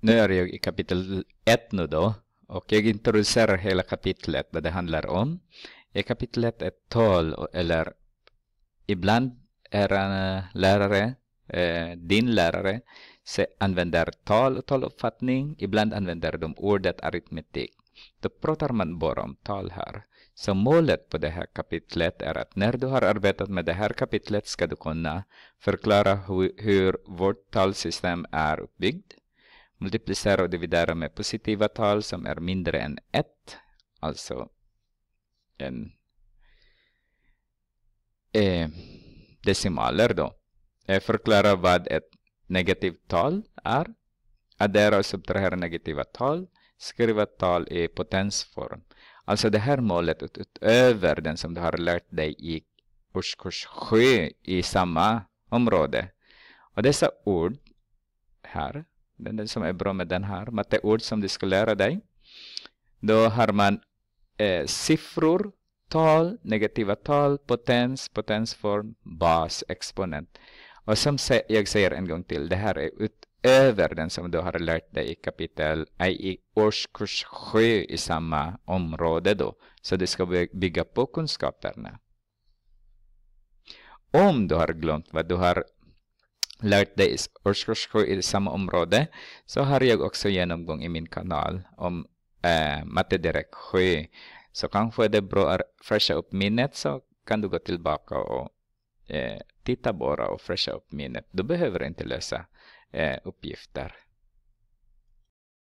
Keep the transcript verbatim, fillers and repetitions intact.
Nu är jag i kapitel ett nu då. Och jag introducerar hela kapitlet vad det handlar om. I kapitlet ett tal, eller ibland är en lärare, eh, din lärare, så använder tal och taluppfattning. Ibland använder de ordet aritmetik. Då pratar man bara om tal här. Så målet på det här kapitlet är att när du har arbetat med det här kapitlet ska du kunna förklara hur, hur vårt talsystem är uppbyggt. Multiplicera och dividera med positiva tal som är mindre än ett. Alltså en eh, decimaler då. Eh, förklara vad ett negativt tal är. Addera och subtrahera negativa tal. Skriva tal i potensform. Alltså det här målet utöver den som du har lärt dig i årskurs sju i samma område. Och dessa ord här, den som är bra med den här, matteord som du ska lära dig. Då har man eh, siffror, tal, negativa tal, potens, potensform, bas, exponent. Och som jag säger en gång till, det här är utöver den som du har lärt dig i kapitel, i årskurs sju i samma område då. Så det ska bygga på kunskaperna. Om du har glömt vad du har lärt dig i årskurs sju i samma område, så har jag också genomgång i min kanal om eh, matte direkt sju. Så kanske det är bra att fräscha upp minnet, så kan du gå tillbaka och eh, titta bara och fräscha upp minnet. Du behöver inte lösa eh, uppgifter.